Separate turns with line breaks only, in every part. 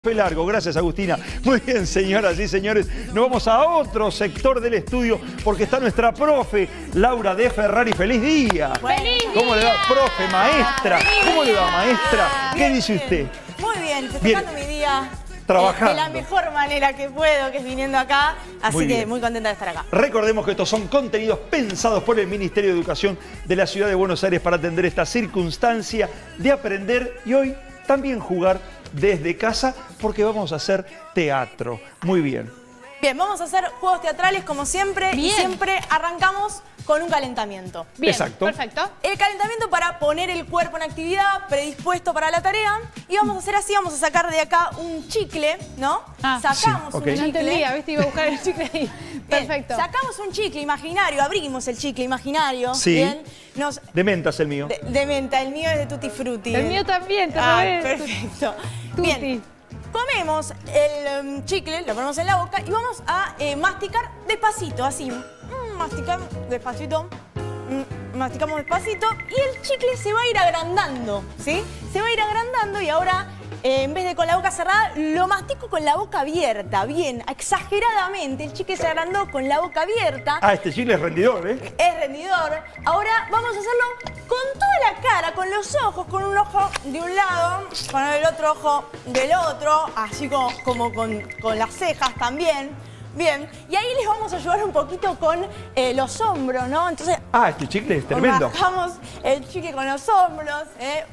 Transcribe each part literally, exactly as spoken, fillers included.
Fue largo, gracias Agustina. Muy bien, señoras y señores, nos vamos a otro sector del estudio porque está nuestra profe Laura de Ferrari. ¡Feliz día!
¡Feliz
¿Cómo le va, profe, maestra? ¿Cómo le va, maestra? ¿Qué
bien,
dice
bien.
usted?
Muy bien, festejando mi día.
Trabajando.
De la mejor manera que puedo, que es viniendo acá. Así
Muy
que
bien.
muy contenta de estar acá.
Recordemos que estos son contenidos pensados por el Ministerio de Educación de la Ciudad de Buenos Aires para atender esta circunstancia de aprender y hoy también jugar desde casa porque vamos a hacer teatro. Muy bien.
Bien, vamos a hacer juegos teatrales como siempre.
Bien.
Y siempre arrancamos con un calentamiento.
Bien,
Exacto.
perfecto.
El calentamiento para poner el cuerpo en actividad, predispuesto para la tarea. Y vamos a hacer así, vamos a sacar de acá un chicle, ¿no?
Ah,
Sacamos
sí, ok.
un
No
chicle.
entendía, ¿viste? Iba a buscar el chicle ahí.
Bien,
Perfecto.
sacamos un chicle imaginario, abrimos el chicle imaginario.
Sí.
Bien. Nos,
De mentas el mío.
de, de menta, el mío es de Tutti Frutti.
El mío también, te
Ah,
robé.
perfecto.
Tutti.
Bien, comemos el um, chicle, lo ponemos en la boca y vamos a eh, masticar despacito, así. Mm, masticamos despacito, mm, masticamos despacito y el chicle se va a ir agrandando, ¿sí? Se va a ir agrandando y ahora, eh, en vez de con la boca cerrada, lo mastico con la boca abierta, bien, exageradamente. El chicle se agrandó con la boca abierta.
Ah, este chicle es rendidor, ¿eh?
Es rendidor. Ahora vamos a hacerlo con toda la cara, con los ojos, con un ojo de un lado, con el otro ojo del otro, así como, como con, con las cejas también. Bien, y ahí les vamos a ayudar un poquito con eh, los hombros, ¿no? Entonces,
Ah, este chicle es tremendo.
bajamos el chicle con los hombros, ¿eh?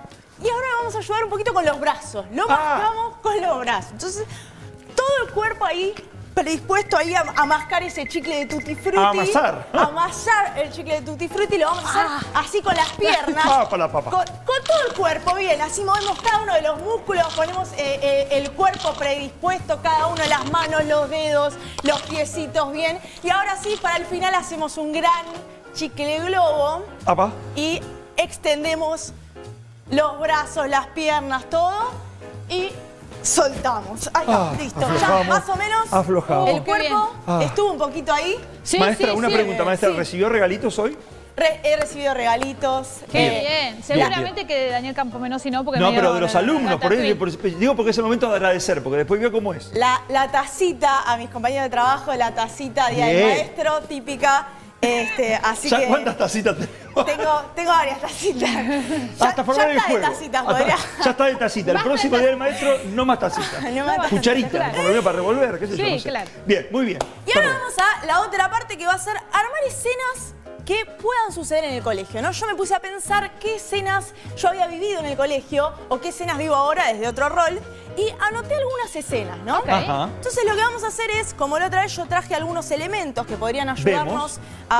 Y ahora vamos a ayudar un poquito con los brazos. Lo
Ah.
mascamos con los brazos. Entonces, todo el cuerpo ahí predispuesto ahí a, a mascar ese chicle de Tutti Frutti.
A amasar.
A amasar el chicle de Tutti Frutti. Lo vamos a hacer así con las piernas.
Papa la papa.
Con, con todo el cuerpo, bien. Así movemos cada uno de los músculos, ponemos eh, eh, el cuerpo predispuesto, cada uno de las manos, los dedos, los piecitos, bien. Y ahora sí, para el final hacemos un gran chicle globo
Apa.
y extendemos los brazos, las piernas, todo y soltamos. Ahí está,
Ah,
listo. Ya
aflojamos,
más o menos
aflojamos.
el
Oh, qué
cuerpo
bien.
estuvo un poquito ahí.
Sí,
Maestra,
sí,
una
sí.
pregunta, maestra.
sí.
¿Recibió regalitos hoy?
Re- he recibido regalitos.
Qué
eh,
bien. Seguramente que de Daniel Campomenosi no, porque
No,
me dio
pero de los
la-
alumnos,
la
por eso,
tatuí.
por- digo porque es el momento de agradecer, porque después veo cómo es.
La, la tacita a mis compañeros de trabajo, la tacita Día del
Bien.
Maestro, típica. Este, así
¿Ya
que
cuántas tacitas tenemos?
tengo, tengo varias tacitas. Ya,
Hasta formar
ya
el
está de
juego.
tacitas,
Hasta-
podría.
ya está de tacita. El
Basta
próximo
de
día del maestro, no más tacitas.
No más tacitas,
Cucharita,
claro.
por lo menos para revolver, qué sé yo.
Sí,
no sé.
claro.
Bien, muy bien.
Y ahora
Perdón.
vamos a la otra parte que va a ser armar escenas que puedan suceder en el colegio, ¿no? Yo me puse a pensar qué escenas yo había vivido en el colegio o qué escenas vivo ahora desde otro rol y anoté algunas escenas, ¿no?
Ok.
Ajá.
Entonces lo que vamos a hacer es, como la otra vez yo traje algunos elementos que podrían ayudarnos
Vemos.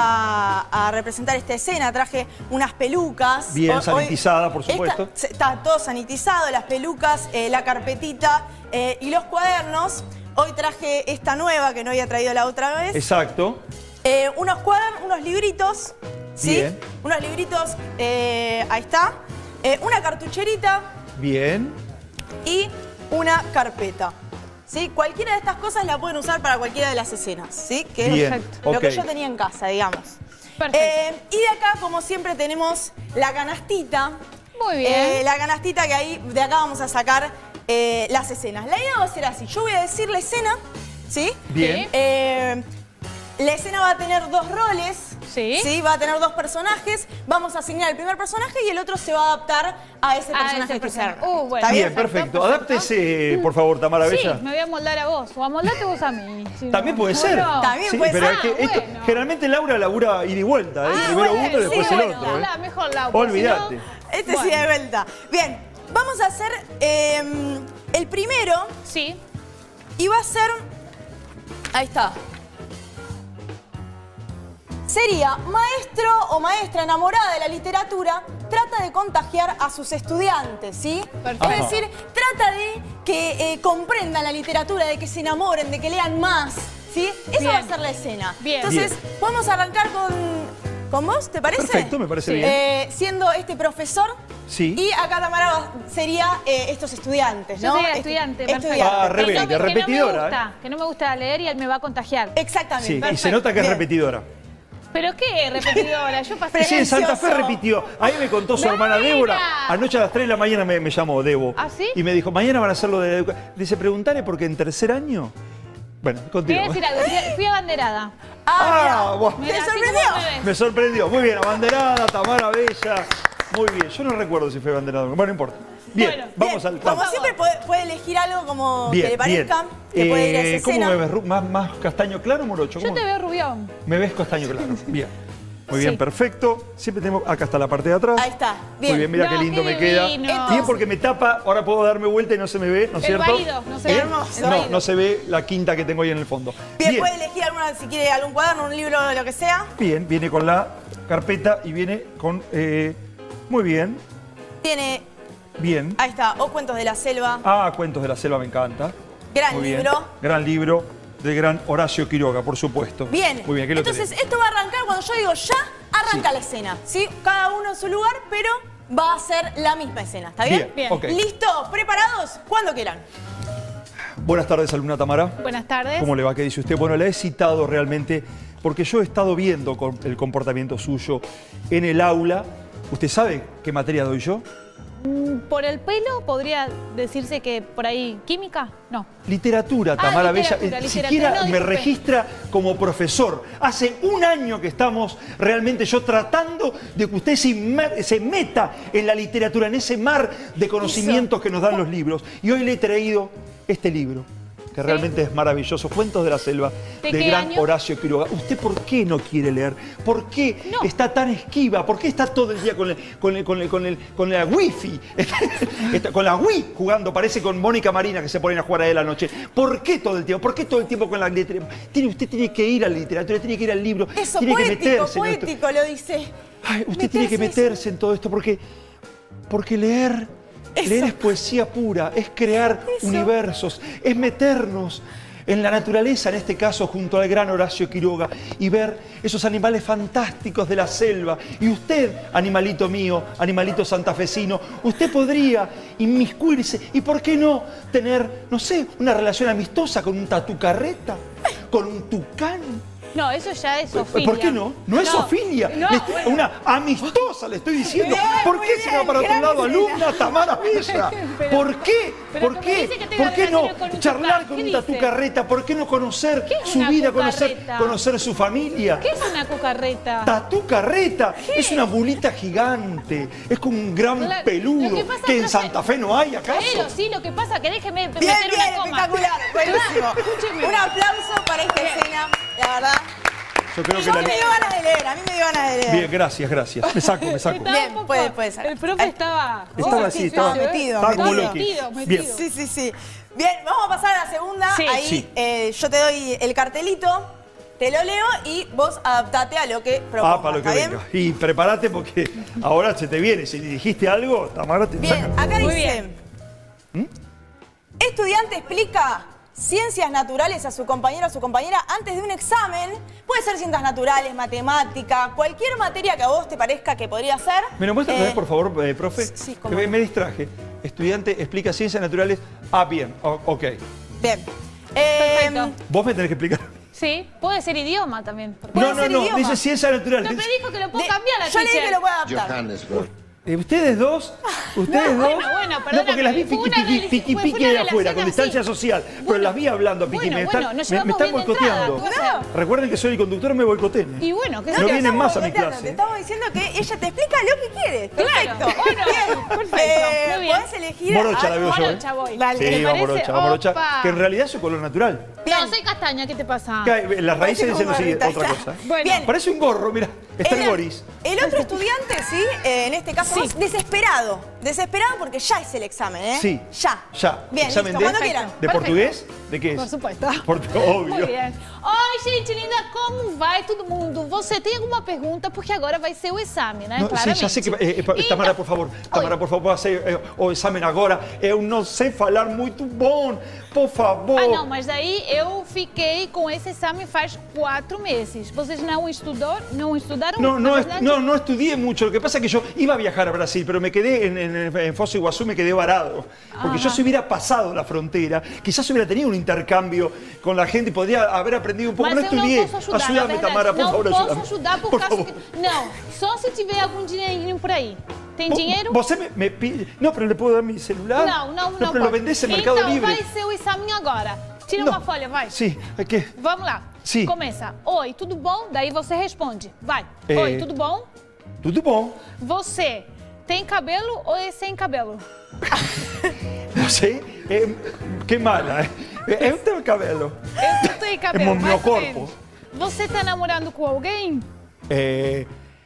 a, a representar esta escena, traje unas pelucas.
Bien
Hoy- hoy-
sanitizada, por
esta-
supuesto.
se- está todo sanitizado, las pelucas, eh, la carpetita eh, y los cuadernos. Hoy traje esta nueva que no había traído la otra vez.
Exacto.
Eh, unos cuadernos, unos libritos, ¿sí?
Bien.
Unos libritos, eh, ahí está. Eh, una cartucherita
Bien.
y una carpeta. ¿Sí? Cualquiera de estas cosas la pueden usar para cualquiera de las escenas, ¿sí? Que es
Bien.
Perfecto.
lo que
Ok.
yo tenía en casa, digamos.
Perfecto.
Eh, y de acá, como siempre, tenemos la canastita.
Muy bien.
Eh, la canastita que ahí, de acá vamos a sacar eh, las escenas. La idea va a ser así. Yo voy a decir la escena, ¿sí?
Bien.
Eh, la escena va a tener dos roles.
Sí.
Va a tener dos personajes. Vamos a asignar el primer personaje y el otro se va a adaptar a ese
A
personaje
ese
que
personaje.
sea.
Uh, bueno.
¿Está
Bien,
bien?
perfecto. Adáptese, por favor, Tamara
Sí,
Bella.
me voy a moldar a vos. O amoldate vos a mí. si no.
También puede ser.
Bueno.
También
Sí,
puede
pero
ser.
es que
Ah,
esto-
bueno.
generalmente Laura labura ida y vuelta, ¿eh?
Ah,
Primero
bueno,
uno y después
sí,
el
bueno,
otro. ¿eh?
la mejor Laura.
Olvídate.
si no-
Este sí
Bueno.
de vuelta. Bien, vamos a hacer eh, el primero
Sí.
y va a ser... Ahí está. Sería maestro o maestra enamorada de la literatura, trata de contagiar a sus estudiantes, ¿sí?
Perfecto.
Es decir, trata de que eh, comprendan la literatura, de que se enamoren, de que lean más, ¿sí? Esa
Bien.
va a ser la escena.
Bien.
Entonces, podemos arrancar con, con vos, ¿te parece?
Perfecto, me parece
Sí.
bien.
Eh, siendo este profesor.
Sí.
Y acá Tamara va- sería eh, estos estudiantes,
Yo
¿no?
sería
Este-
estudiante, perfecto.
estudiante.
Ah,
Que
rebelde,
no me- que
repetidora,
No me gusta, que no me gusta leer y él me va a contagiar.
Exactamente.
Sí, y se
perfecto.
nota que es
Bien.
repetidora.
¿Pero qué repetidora? Yo pasé...
Sí, en Santa Fe repitió. Ahí me contó su hermana Débora. Anoche a las tres de la mañana me, me llamó Debo.
¿Ah, sí?
Y me dijo, mañana van a hacerlo de educación. Dice, preguntale porque en tercer año... Bueno,
Te voy a
continúa.
decir algo, fui, fui abanderada.
Ah, bueno.
Mira,
¿Te
así
sorprendió?
como me ves.
Me sorprendió. Muy bien, abanderada, Tamara Bella. Muy bien. Yo no recuerdo si fue abanderada. Bueno, no importa. Bien,
Bueno,
vamos
Bien,
al
como
vamos.
siempre puede, puede elegir algo como
Bien,
que le parezca,
bien.
que puede ir a
Eh,
esa
¿Cómo
escena.
me ves? Ru- ¿Más, más castaño claro o morocho?
Yo
¿Cómo?
te veo rubión.
Me ves castaño claro. Bien. Muy bien,
Sí.
perfecto. Siempre tenemos... Acá está la parte de atrás.
Ahí está, bien.
Muy bien, mira
No,
qué lindo
qué
me queda.
divino.
Bien porque me tapa, ahora puedo darme vuelta y no se me ve, ¿no es
El
cierto?
válido, no se
¿Eh?
ve.
Hermoso.
No,
válido.
no se ve la quinta que tengo ahí en el fondo.
Bien, puede elegir alguna, si quiere algún cuaderno, un libro, lo que sea.
Bien, viene con la carpeta y viene con... eh, muy bien,
Tiene,
bien.
ahí está, O Cuentos de la Selva,
Ah, Cuentos de la Selva me encanta.
gran
Muy bien.
libro.
Gran libro del gran Horacio Quiroga, por supuesto.
Bien,
Muy bien, ¿qué lo
entonces
tenés?
esto va a arrancar cuando yo digo ya, arranca
Sí.
la escena, ¿sí? Cada uno en su lugar, pero va a ser la misma escena, ¿está bien?
Bien,
Bien.
ok.
¿Listo? ¿Preparados? Cuando quieran.
Buenas tardes, alumna Tamara.
Buenas tardes.
¿Cómo le va? ¿Qué dice usted? Bueno, la he citado realmente porque yo he estado viendo con el comportamiento suyo en el aula. ¿Usted sabe qué materia doy yo?
Por el pelo podría decirse que por ahí química, no.
Literatura,
Ah,
Tamara
literatura,
Bella. Eh,
literatura,
Siquiera
no,
me
disculpe.
registra como profesor. Hace un año que estamos realmente yo tratando de que usted se, inmer- se meta en la literatura, en ese mar de conocimientos que nos dan los libros. Y hoy le he traído este libro, que
Sí.
realmente es maravilloso, Cuentos de la Selva,
¿De
del
qué
gran
año?
Horacio Quiroga. ¿Usted por qué no quiere leer? ¿Por qué
No.
está tan esquiva? ¿Por qué está todo el día con, el, con, el, con, el, con, el, con la wifi? Está con la Wii jugando, parece con Mónica Marina que se ponen a jugar a él anoche. ¿Por qué todo el tiempo? ¿Por qué todo el tiempo con la literatura? Tiene, usted tiene que ir a la literatura, tiene que ir al libro,
Eso,
tiene que
poético,
meterse en esto.
poético, lo dice.
Ay, usted tiene que
Meterse
meterse en todo esto porque, porque leer,
Eso.
leer es poesía pura, es crear
Eso.
universos, es meternos en la naturaleza, en este caso junto al gran Horacio Quiroga, y ver esos animales fantásticos de la selva. Y usted, animalito mío, animalito santafesino, usted podría inmiscuirse y, ¿por qué no, tener, no sé, una relación amistosa con un tatucarreta, con un tucán?
No, eso ya es Sofía.
¿Por qué no? No es Sofía.
No,
Le estoy-
bueno.
Una amistosa le estoy diciendo.
Bien,
¿Por
muy
qué se va
bien,
para otro
gran
lado,
escena.
alumna Tamara Bella?
Pero-
¿Por qué?
pero
¿Por
como
qué?
dice que tenga
¿Por qué no
relaciones con un
charlar
tucán,
con
¿qué
un
dice?
tatucarreta? ¿Por qué no conocer
¿Qué es
su
una
vida, conocer,
cucarreta?
conocer su familia?
¿Qué es una cucarreta?
Tatucarreta es una mulita gigante, es como un gran
Claro,
peludo
lo que pasa,
que en
profe-
Santa Fe no hay, ¿acaso?
Pero sí, lo que pasa es que déjeme
Bien,
meter
bien,
una coma.
espectacular, buenísimo.
Escúcheme.
Un aplauso para esta escena, la verdad.
Yo creo que
Yo
la
me dio ganas de leer, a mí me dio ganas de leer.
Bien, gracias, gracias. Me saco, me saco.
Estaba
Bien,
un poco-
puede- puede ser.
El profe estaba...
Estaba
Oh,
así,
sí,
estaba
sí,
metido,
estaba como
metido.
Loki.
Metido, metido.
Bien.
Sí, sí, sí. Bien, vamos a pasar a la segunda.
Sí.
Ahí
Sí.
eh, yo te doy el cartelito, te lo leo y vos adaptate a lo que propongas.
Ah, para lo que
¿está bien?
venga. Y prepárate porque ahora se te viene. Si dijiste algo, Tamara te
Bien,
saca.
acá
Muy
dice...
¿Mm?
Estudiante explica ciencias naturales a su compañero o a su compañera antes de un examen. Puede ser ciencias naturales, matemática, cualquier materia que a vos te parezca que podría ser.
¿Me lo muestras,
Eh,
por favor, eh, profe?
sí,
Que
cómo
me,
no.
me distraje. Estudiante explica ciencias naturales. Ah, bien. O- ok.
Bien. Eh,
Perfecto.
Vos me tenés que explicar.
Sí, puede ser idioma también. porque-
Puede
No, no,
ser
no.
idioma.
Dice ciencias
No,
naturales.
me dijo que lo puedo
de-
cambiar la
yo le dije
teacher.
que lo puedo adaptar.
Johannesburg.
Eh, ¿Ustedes dos? ¿Ustedes
No,
dos?
bueno, bueno,
No, porque
perdóname,
las vi
fue
piqui,
una
piqui,
rela-
piqui,
fue
piqui
una
de afuera, con
relación
distancia
así.
social. Pero
Bueno,
las vi hablando, piqui.
bueno,
me
bueno,
están,
nos
me- me,
llevamos
están
bien de entrada,
boicoteando.
tú sabes.
Recuerden que soy el conductor, me boicoteen.
Y bueno, que
No
se-
vienen
estamos
más a mi
boicoteando,
clase.
Te estamos diciendo que ella te explica lo que quiere.
Claro,
Perfecto.
bueno,
Bien.
perfecto,
Eh,
muy bien.
Podés elegir...
Morocha la veo yo, ¿eh?
Morocha voy.
Dale.
¿Te
Sí, va
parece?
morocha, va morocha.
Opa.
Que en realidad es su color natural.
Bien.
No, soy castaña, ¿qué te pasa?
Que hay- Las raíces
Parece
dicen lo
como
siguiente, otra
Rita,
cosa.
Bueno.
Bien.
Parece un gorro, mira. Está el Boris.
el otro estudiante, sí, eh, en este caso
Sí.
vos, desesperado. Desesperado porque ya es el examen, ¿eh?
Sí.
Ya.
Ya.
Bien,
¿Examen
listo,
de?
cuando
Perfecto.
quieran.
¿De
Perfecto.
portugués? ¿De qué es?
Por supuesto.
Portu- obvio.
Muy bien. Oi, gente linda, como vai todo mundo? Você tem alguma pergunta? Porque agora vai ser o exame, né?
No, sí,
Claramente.
ya sé que... eh, eh, pa-
Então,
Tamara, por favor. Tamara,
oi.
por favor, hacer eh, o exame agora. Eu não sei falar muito bom. Por favor.
Ah, não, mas aí eu fiquei com esse exame faz quatro meses. Vocês não estudou, não estudaram?
No,
Na
no,
verdade?
no, no estudié mucho. Lo que pasa es que yo iba a viajar a Brasil, pero me quedé en, en, en Foz do Iguazú, me quedé varado. Porque yo si hubiera pasado la frontera, quizás hubiera tenido un intercambio con la gente y podría haber aprendido un poco porque não
eu não
estudiei.
posso ajudar,
Ajuda-me,
na verdade.
Tamara, por
não
favor,
posso
ajuda-me.
ajudar por,
Por
causa
favor.
que... Não, só se tiver algum dinheirinho por aí. Tem
Vo-
dinheiro?
Você me, me pide... Não, pero le puedo dar mi celular.
Não, não, não.
No, pero lo
pode.
vendés en Mercado
então,
Libre.
vai ser o exame agora. Tira
Não.
uma folha, vai.
Sí, hay que...
Vamos lá.
Sim.
Começa. Oi, tudo bom? Daí você responde. Vai.
É.
Oi, tudo bom?
Tudo bom.
Você tem cabelo ou é sem cabelo?
Você é... Que mala, eh? Eu tenho cabelo.
Eu não tenho cabelo,
É meu
mais ou
corpo.
menos. Você tá namorando com alguém?
Eh...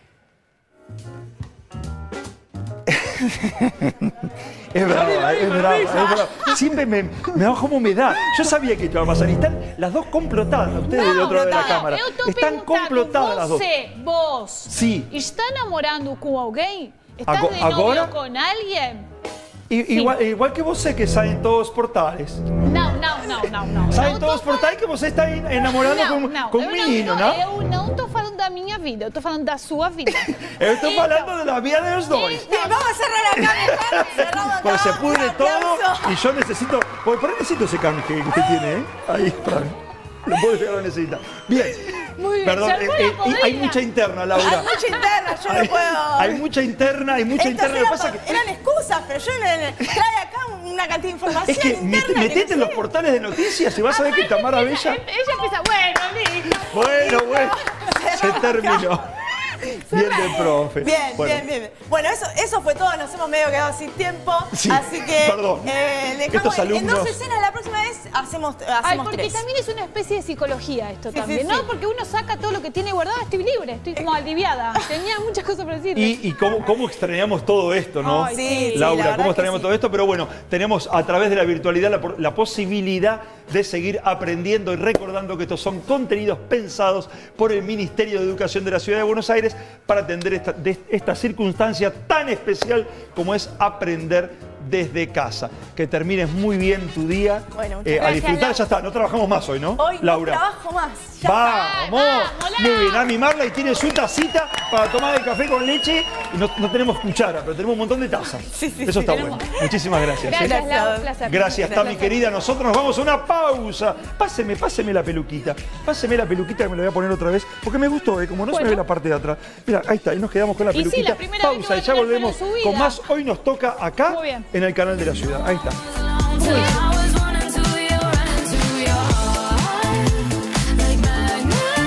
Es brava, es brava, es brava. Siempre me, me da como me da. Yo sabía que esto iba a pasar. Y están las dos complotadas, ustedes del otro lado de la cámara.
eu tô
Están
perguntando,
complotadas las dos.
você, vos,
Sim.
está namorando com alguém? Está
Ago-
de novio
agora?
com alguém?
I- igual, igual que você, que saben todos os portales.
Não, não, não, não, não.
Saben
Eu
todos
tô
os portais que você está en- enamorando
Não,
com,
não,
com
eu
um menino,
não,
não?
Eu não tô falando da minha vida, eu tô falando da sua vida.
Eu estou
Então,
falando da vida de los dois.
Bien, vamos a cerrar acá mejor. Cerramos acá.
Porque se pudre
Un
todo
aplauso.
y yo necesito... Porque por ahí necesito ese canje que usted tiene, ¿eh? Ahí, para mí. Lo puedo llegar a necesitar. Bien.
Muy bien,
Perdón,
se fue
eh,
la
eh, hay
podrida.
mucha interna, Laura.
Hay mucha interna, yo
Hay-
no puedo.
Hay mucha interna, hay mucha
Estas
interna. Lo que
eran,
pasa que...
eran excusas, pero yo le, le- trae acá una cantidad de información
Es que
interna.
met-
que
metete en
no
los
sé.
portales de noticias y vas a ver que Tamara Bella...
Ella piensa, bueno, listo.
Bueno, bueno, se
Cerramos
terminó. Bien del profe.
Bien,
Bueno,
bien, bien. Bueno, eso, eso fue todo. Nos hemos medio quedado sin tiempo.
Sí,
así que
perdón.
eh, dejamos
Estos
en- en
alumnos-
dos escenas. La próxima vez hacemos,
Ay,
hacemos
porque
tres.
también es una especie de psicología esto
Sí,
también,
sí,
¿no?
sí.
Porque uno saca todo lo que tiene guardado, estoy libre, estoy como aliviada. Tenía muchas cosas para decirle.
Y, y cómo, cómo extrañamos todo esto, ¿no?
Ay,
Sí, sí, la
Laura,
verdad
cómo
que
extrañamos
sí.
todo esto, pero bueno, tenemos a través de la virtualidad la, por- la posibilidad de seguir aprendiendo y recordando que estos son contenidos pensados por el Ministerio de Educación de la Ciudad de Buenos Aires para atender esta, de esta circunstancia tan especial como es aprender desde casa. Que termines muy bien tu día.
Bueno, muchas
Eh, a
gracias,
disfrutar,
Laura.
ya está, no trabajamos más hoy, ¿no?
Hoy
Laura.
no trabajo más. Ya
¡Vamos!
vamos,
Muy
Laura.
bien, a mimarla y tiene su tacita para tomar el café con leche. Y no, no tenemos cuchara, pero tenemos un montón de tazas.
Sí, sí,
Eso
sí,
está
tenemos.
bueno. Muchísimas gracias. ¿eh?
Gracias,
Gracias.
Lau, un placer.
Gracias, Tami,
Gracias.
querida. Nosotros nos vamos a una pausa. Páseme, páseme la peluquita. Páseme la peluquita que me la voy a poner otra vez. Porque me gustó, ¿eh? Como no se me
Bueno.
ve la parte de atrás. Mira, ahí está, ahí nos quedamos con la
Y sí,
peluquita.
la primera vez que
pausa
voy
y
a
ya
tener
volvemos
pelo en su
con
vida.
más. Hoy nos toca acá
Muy bien.
en el canal de la ciudad. Ahí está.
Muy bien.